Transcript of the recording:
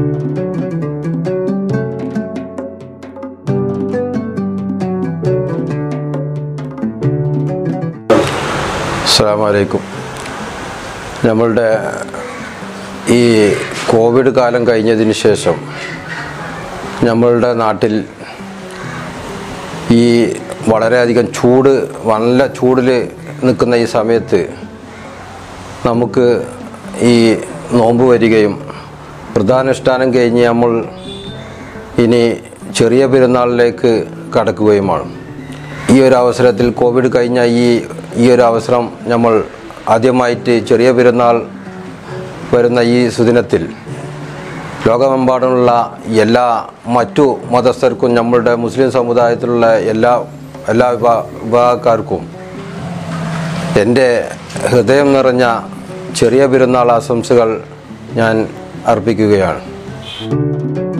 അസ്സലാമു അലൈക്കും. നമ്മളുടെ ഈ കോവിഡ് കാലം കഴിഞ്ഞതിന് ശേഷം നമ്മളുടെ നാട്ടിൽ ഈ വളരെയധികം നല്ല ചൂടിൽ നിൽക്കുന്ന ഈ സമയത്ത് നമുക്ക് ഈ നോമ്പ് വരികയും പ്രധാനുഷ്ഠാനം കഴിഞ്ഞ് നമ്മൾ ഇനി ചെറിയ പെരുന്നാളിലേക്ക് കടക്കുകയുമാണ്. ഈ ഒരു അവസരത്തിൽ കോവിഡ് കഴിഞ്ഞ ഈ ഒരു അവസരം നമ്മൾ ആദ്യമായിട്ട് ചെറിയ പെരുന്നാൾ വരുന്ന ഈ സുദിനത്തിൽ ലോകമെമ്പാടുമുള്ള എല്ലാ മറ്റു മതസ്ഥർക്കും നമ്മളുടെ മുസ്ലിം സമുദായത്തിലുള്ള എല്ലാ വിഭാഗക്കാർക്കും എൻ്റെ ഹൃദയം നിറഞ്ഞ ചെറിയ പെരുന്നാൾ ആശംസകൾ ഞാൻ അർപ്പിക്കുകയാണ്.